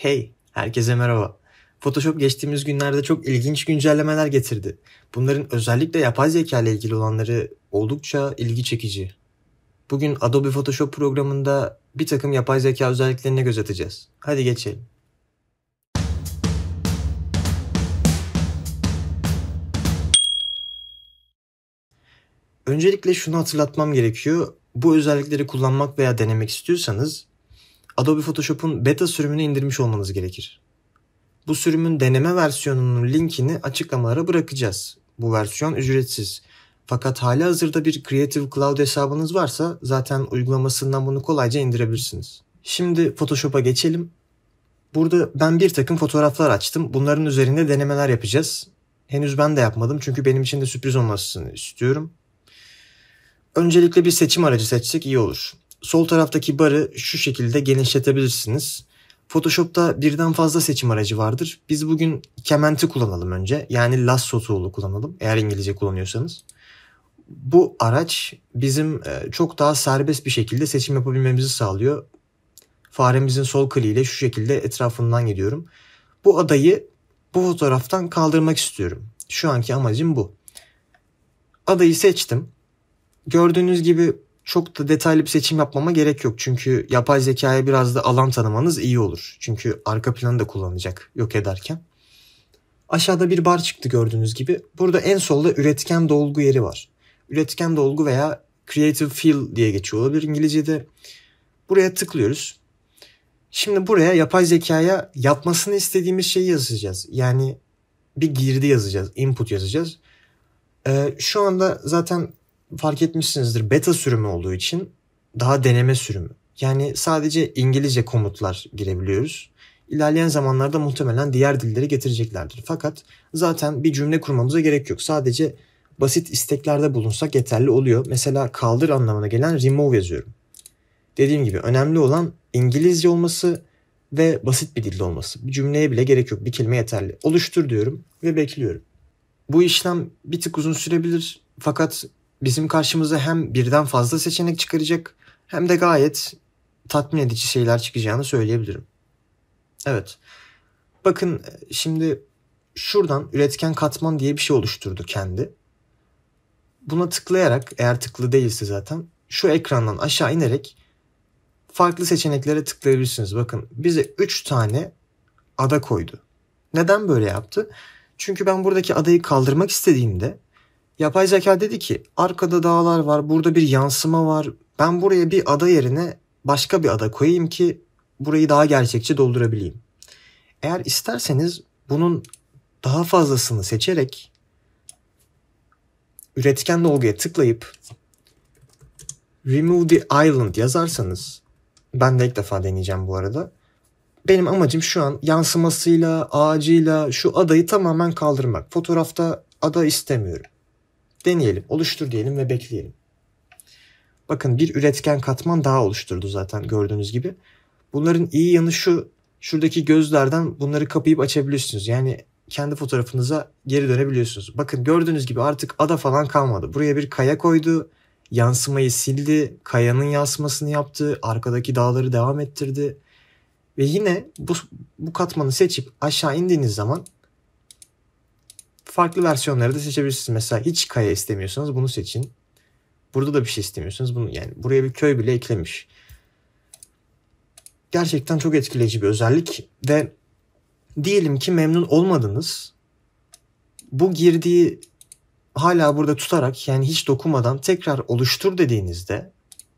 Hey, herkese merhaba. Photoshop geçtiğimiz günlerde çok ilginç güncellemeler getirdi. Bunların özellikle yapay zeka ile ilgili olanları oldukça ilgi çekici. Bugün Adobe Photoshop programında bir takım yapay zeka özelliklerine göz atacağız. Hadi geçelim. Öncelikle şunu hatırlatmam gerekiyor. Bu özellikleri kullanmak veya denemek istiyorsanız Adobe Photoshop'un beta sürümünü indirmiş olmanız gerekir. Bu sürümün deneme versiyonunun linkini açıklamalara bırakacağız. Bu versiyon ücretsiz. Fakat halihazırda bir Creative Cloud hesabınız varsa zaten uygulamasından bunu kolayca indirebilirsiniz. Şimdi Photoshop'a geçelim. Burada ben bir takım fotoğraflar açtım. Bunların üzerinde denemeler yapacağız. Henüz ben de yapmadım çünkü benim için de sürpriz olmasını istiyorum. Öncelikle bir seçim aracı seçsek iyi olur. Sol taraftaki barı şu şekilde genişletebilirsiniz. Photoshop'ta birden fazla seçim aracı vardır. Biz bugün Cament'i kullanalım önce. Yani Lasso Tool'u kullanalım eğer İngilizce kullanıyorsanız. Bu araç bizim çok daha serbest bir şekilde seçim yapabilmemizi sağlıyor. Faremizin sol kliğiyle şu şekilde etrafından gidiyorum. Bu adayı bu fotoğraftan kaldırmak istiyorum. Şu anki amacım bu. Adayı seçtim. Gördüğünüz gibi çok da detaylı bir seçim yapmama gerek yok. Çünkü yapay zekaya biraz da alan tanımanız iyi olur. Çünkü arka planı da kullanacak yok ederken. Aşağıda bir bar çıktı gördüğünüz gibi. Burada en solda üretken dolgu yeri var. Üretken dolgu veya Creative Fill diye geçiyor olabilir İngilizce'de. Buraya tıklıyoruz. Şimdi buraya yapay zekaya yapmasını istediğimiz şeyi yazacağız. Yani bir girdi yazacağız, input yazacağız. Şu anda zaten fark etmişsinizdir, beta sürümü olduğu için daha deneme sürümü. Yani sadece İngilizce komutlar girebiliyoruz. İlerleyen zamanlarda muhtemelen diğer dilleri getireceklerdir. Fakat zaten bir cümle kurmamıza gerek yok. Sadece basit isteklerde bulunsak yeterli oluyor. Mesela kaldır anlamına gelen remove yazıyorum. Dediğim gibi önemli olan İngilizce olması ve basit bir dilde olması. Bir cümleye bile gerek yok. Bir kelime yeterli. Oluştur diyorum ve bekliyorum. Bu işlem bir tık uzun sürebilir. Fakat bizim karşımıza hem birden fazla seçenek çıkaracak hem de gayet tatmin edici şeyler çıkacağını söyleyebilirim. Evet. Bakın şimdi şuradan üretken katman diye bir şey oluşturdu kendi. Buna tıklayarak, eğer tıklı değilse zaten, şu ekrandan aşağı inerek farklı seçeneklere tıklayabilirsiniz. Bakın bize 3 tane ada koydu. Neden böyle yaptı? Çünkü ben buradaki adayı kaldırmak istediğimde yapay zeka dedi ki arkada dağlar var, burada bir yansıma var. Ben buraya bir ada yerine başka bir ada koyayım ki burayı daha gerçekçi doldurabileyim. Eğer isterseniz bunun daha fazlasını seçerek üretken dolguya tıklayıp Remove the Island yazarsanız, ben de ilk defa deneyeceğim bu arada. Benim amacım şu an yansımasıyla, ağacıyla şu adayı tamamen kaldırmak. Fotoğrafta ada istemiyorum. Deneyelim, oluştur diyelim ve bekleyelim. Bakın bir üretken katman daha oluşturdu zaten gördüğünüz gibi. Bunların iyi yanı şu, şuradaki gözlerden bunları kapayıp açabiliyorsunuz. Yani kendi fotoğrafınıza geri dönebiliyorsunuz. Bakın gördüğünüz gibi artık ada falan kalmadı. Buraya bir kaya koydu, yansımayı sildi, kayanın yansımasını yaptı, arkadaki dağları devam ettirdi. Ve yine bu katmanı seçip aşağı indiğiniz zaman farklı versiyonları da seçebilirsiniz. Mesela hiç kaya istemiyorsanız bunu seçin. Burada da bir şey istemiyorsanız bunu, yani buraya bir köy bile eklemiş. Gerçekten çok etkileyici bir özellik ve diyelim ki memnun olmadınız. Bu girdiği hala burada tutarak, yani hiç dokunmadan tekrar oluştur dediğinizde,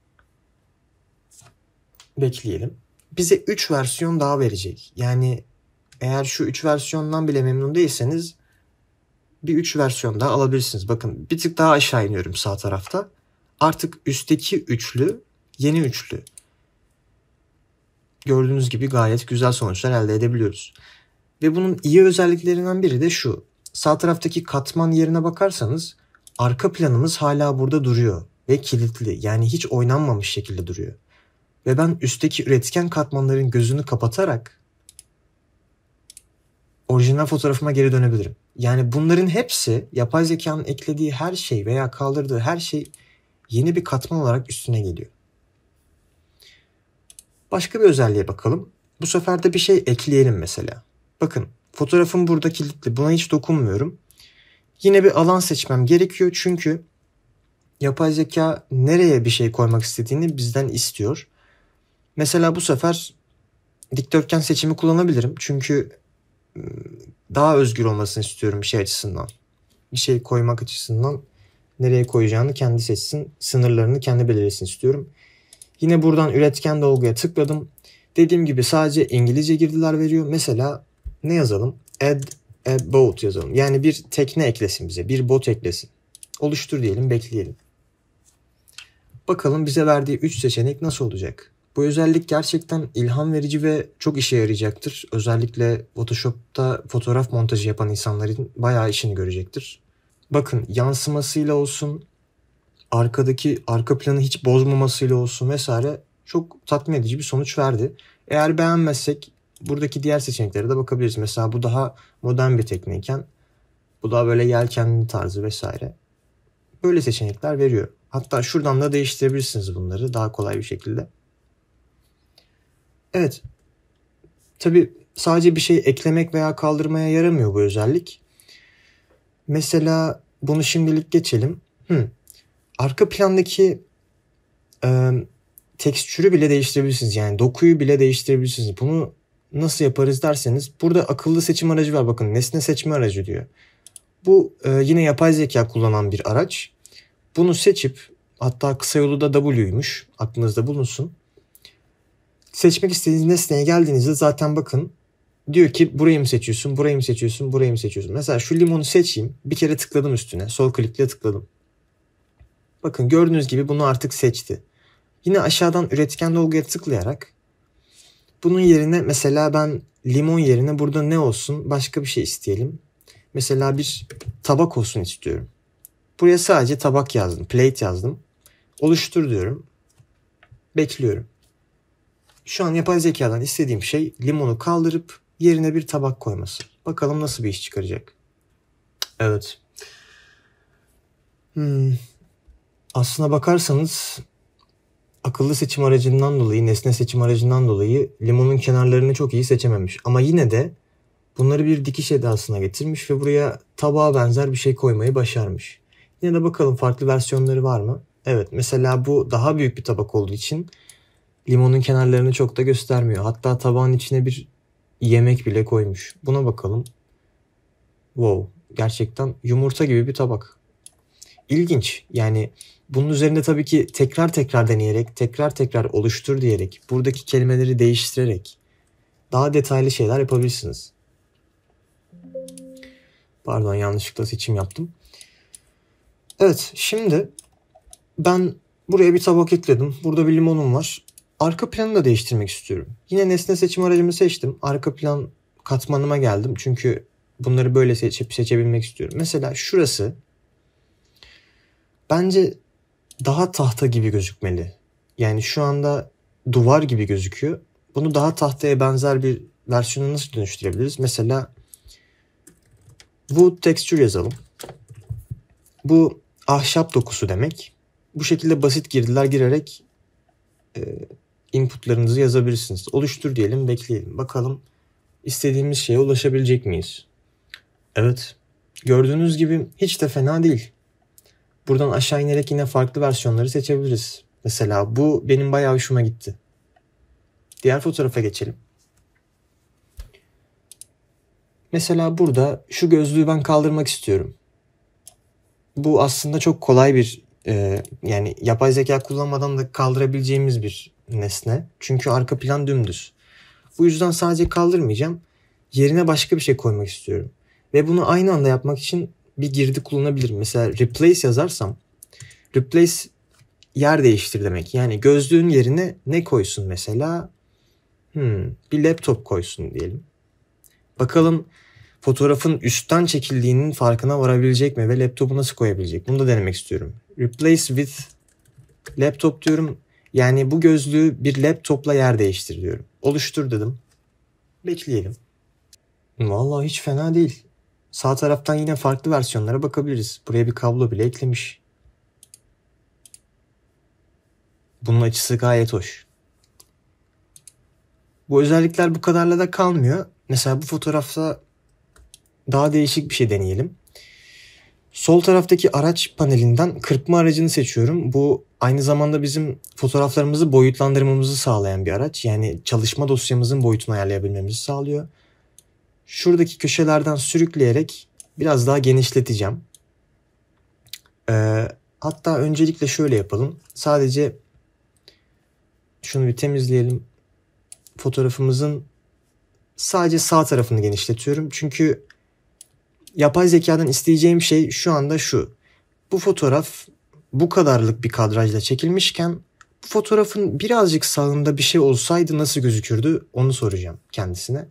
bekleyelim, bize 3 versiyon daha verecek. Yani eğer şu 3 versiyondan bile memnun değilseniz bir 3 versiyon daha alabilirsiniz. Bakın bir tık daha aşağı iniyorum sağ tarafta. Artık üstteki üçlü yeni üçlü. Gördüğünüz gibi gayet güzel sonuçlar elde edebiliyoruz. Ve bunun iyi özelliklerinden biri de şu. Sağ taraftaki katman yerine bakarsanız arka planımız hala burada duruyor ve kilitli. Yani hiç oynanmamış şekilde duruyor. Ve ben üstteki üretken katmanların gözünü kapatarak orijinal fotoğrafıma geri dönebilirim. Yani bunların hepsi, yapay zekanın eklediği her şey veya kaldırdığı her şey yeni bir katman olarak üstüne geliyor. Başka bir özelliğe bakalım. Bu sefer de bir şey ekleyelim mesela. Bakın fotoğrafım burada kilitli. Buna hiç dokunmuyorum. Yine bir alan seçmem gerekiyor çünkü yapay zeka nereye bir şey koymak istediğini bizden istiyor. Mesela bu sefer dikdörtgen seçimi kullanabilirim. Çünkü daha özgür olmasını istiyorum bir şey açısından. Bir şey koymak açısından nereye koyacağını kendi seçsin. Sınırlarını kendi belirlesin istiyorum. Yine buradan üretken dolguya tıkladım. Dediğim gibi sadece İngilizce girdiler veriyor. Mesela ne yazalım? Add a boat yazalım. Yani bir tekne eklesin bize. Bir bot eklesin. Oluştur diyelim, bekleyelim. Bakalım bize verdiği 3 seçenek nasıl olacak? Bu özellik gerçekten ilham verici ve çok işe yarayacaktır. Özellikle Photoshop'ta fotoğraf montajı yapan insanların bayağı işini görecektir. Bakın yansımasıyla olsun, arka planı hiç bozmamasıyla olsun vesaire çok tatmin edici bir sonuç verdi. Eğer beğenmezsek buradaki diğer seçeneklere de bakabiliriz. Mesela bu daha modern bir tekneyken bu daha böyle yelkenli tarzı vesaire. Böyle seçenekler veriyor. Hatta şuradan da değiştirebilirsiniz bunları daha kolay bir şekilde. Evet. Tabii sadece bir şey eklemek veya kaldırmaya yaramıyor bu özellik. Mesela bunu şimdilik geçelim. Arka plandaki tekstürü bile değiştirebilirsiniz. Yani dokuyu bile değiştirebilirsiniz. Bunu nasıl yaparız derseniz burada akıllı seçim aracı var. Bakın nesne seçme aracı diyor. Bu yine yapay zeka kullanan bir araç. Bunu seçip hatta kısa yolu da W'ymuş. Aklınızda bulunsun. Seçmek istediğiniz nesneye geldiğinizde zaten bakın diyor ki burayı mı seçiyorsun, burayı mı seçiyorsun, burayı mı seçiyorsun. Mesela şu limonu seçeyim. Bir kere tıkladım üstüne. Sol klikle tıkladım. Bakın gördüğünüz gibi bunu artık seçti. Yine aşağıdan üretken dolguya tıklayarak bunun yerine mesela ben limon yerine burada ne olsun başka bir şey isteyelim. Mesela bir tabak olsun istiyorum. Buraya sadece tabak yazdım. Plate yazdım. Oluştur diyorum. Bekliyorum. Şu an yapay zekadan istediğim şey limonu kaldırıp yerine bir tabak koyması. Bakalım nasıl bir iş çıkaracak. Evet. Aslına bakarsanız akıllı seçim aracından dolayı, nesne seçim aracından dolayı limonun kenarlarını çok iyi seçememiş. Ama yine de bunları bir dikiş edasına getirmiş ve buraya tabağa benzer bir şey koymayı başarmış. Yine de bakalım farklı versiyonları var mı? Evet, mesela bu daha büyük bir tabak olduğu için limonun kenarlarını çok da göstermiyor. Hatta tabağın içine bir yemek bile koymuş. Buna bakalım. Wow, gerçekten yumurta gibi bir tabak. İlginç. Yani bunun üzerinde tabii ki tekrar deneyerek, tekrar oluştur diyerek, buradaki kelimeleri değiştirerek daha detaylı şeyler yapabilirsiniz. Pardon, yanlışlıkla seçim yaptım. Evet, şimdi ben buraya bir tabak ekledim. Burada bir limonum var. Arka planı da değiştirmek istiyorum. Yine nesne seçim aracımı seçtim. Arka plan katmanıma geldim. Çünkü bunları böyle seçebilmek istiyorum. Mesela şurası bence daha tahta gibi gözükmeli. Yani şu anda duvar gibi gözüküyor. Bunu daha tahtaya benzer bir versiyona nasıl dönüştürebiliriz? Mesela wood texture yazalım. Bu ahşap dokusu demek. Bu şekilde basit girdiler girerek inputlarınızı yazabilirsiniz. Oluştur diyelim, bekleyelim. Bakalım istediğimiz şeye ulaşabilecek miyiz? Evet. Gördüğünüz gibi hiç de fena değil. Buradan aşağı inerek yine farklı versiyonları seçebiliriz. Mesela bu benim bayağı hoşuma gitti. Diğer fotoğrafa geçelim. Mesela burada şu gözlüğü ben kaldırmak istiyorum. Bu aslında çok kolay bir yani yapay zeka kullanmadan da kaldırabileceğimiz bir nesne. Çünkü arka plan dümdüz. Bu yüzden sadece kaldırmayacağım. Yerine başka bir şey koymak istiyorum. Ve bunu aynı anda yapmak için bir girdi kullanabilirim. Mesela replace yazarsam replace yer değiştir demek. Yani gözlüğün yerine ne koysun mesela? Bir laptop koysun diyelim. Bakalım fotoğrafın üstten çekildiğinin farkına varabilecek mi ve laptopu nasıl koyabilecek? Bunu da denemek istiyorum. Replace with laptop diyorum. Yani bu gözlüğü bir laptopla yer değiştir diyorum. Oluştur dedim. Bekleyelim. Vallahi hiç fena değil. Sağ taraftan yine farklı versiyonlara bakabiliriz. Buraya bir kablo bile eklemiş. Bunun açısı gayet hoş. Bu özellikler bu kadarla da kalmıyor. Mesela bu fotoğrafta daha değişik bir şey deneyelim. Sol taraftaki araç panelinden kırpma aracını seçiyorum. Bu aynı zamanda bizim fotoğraflarımızı boyutlandırmamızı sağlayan bir araç. Yani çalışma dosyamızın boyutunu ayarlayabilmemizi sağlıyor. Şuradaki köşelerden sürükleyerek biraz daha genişleteceğim. Hatta öncelikle şöyle yapalım. Sadece şunu bir temizleyelim. Fotoğrafımızın sadece sağ tarafını genişletiyorum. Çünkü yapay zekadan isteyeceğim şey şu anda şu. Bu fotoğraf bu kadarlık bir kadrajla çekilmişken bu fotoğrafın birazcık sağında bir şey olsaydı nasıl gözükürdü onu soracağım kendisine.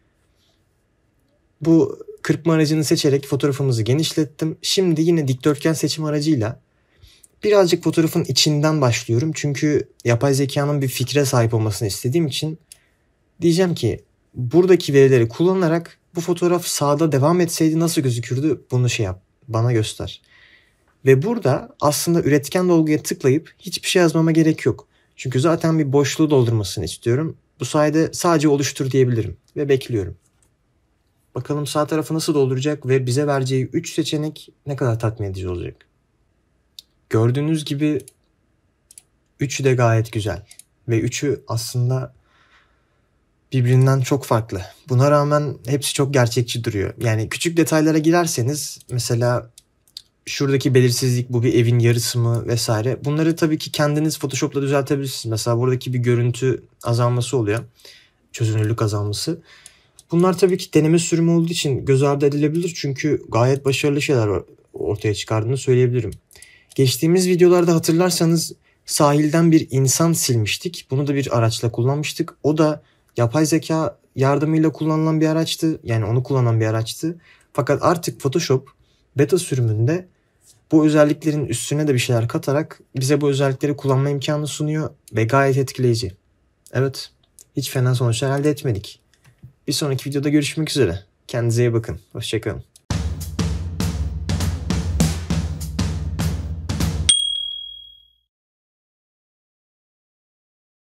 Bu kırpma aracını seçerek fotoğrafımızı genişlettim. Şimdi yine dikdörtgen seçim aracıyla birazcık fotoğrafın içinden başlıyorum. Çünkü yapay zekanın bir fikre sahip olmasını istediğim için diyeceğim ki buradaki verileri kullanarak bu fotoğraf sağda devam etseydi nasıl gözükürdü bunu yap, bana göster. Ve burada aslında üretken dolguya tıklayıp hiçbir şey yazmama gerek yok. Çünkü zaten bir boşluğu doldurmasını istiyorum. Bu sayede sadece oluştur diyebilirim ve bekliyorum. Bakalım sağ tarafı nasıl dolduracak ve bize vereceği 3 seçenek ne kadar tatmin edici olacak. Gördüğünüz gibi üçü de gayet güzel. Ve üçü aslında birbirinden çok farklı. Buna rağmen hepsi çok gerçekçi duruyor. Yani küçük detaylara girerseniz mesela şuradaki belirsizlik, bu bir evin yarısı mı vesaire. Bunları tabii ki kendiniz Photoshop'la düzeltebilirsiniz. Mesela buradaki bir görüntü azalması oluyor. Çözünürlük azalması. Bunlar tabii ki deneme sürümü olduğu için göz ardı edilebilir. Çünkü gayet başarılı şeyler ortaya çıkardığını söyleyebilirim. Geçtiğimiz videolarda hatırlarsanız sahilden bir insan silmiştik. Bunu da bir araçla kullanmıştık. O da yapay zeka yardımıyla kullanılan bir araçtı. Yani onu kullanan bir araçtı. Fakat artık Photoshop beta sürümünde bu özelliklerin üstüne de bir şeyler katarak bize bu özellikleri kullanma imkanı sunuyor ve gayet etkileyici. Evet, hiç fena sonuçlar elde etmedik. Bir sonraki videoda görüşmek üzere. Kendinize iyi bakın. Hoşça kalın.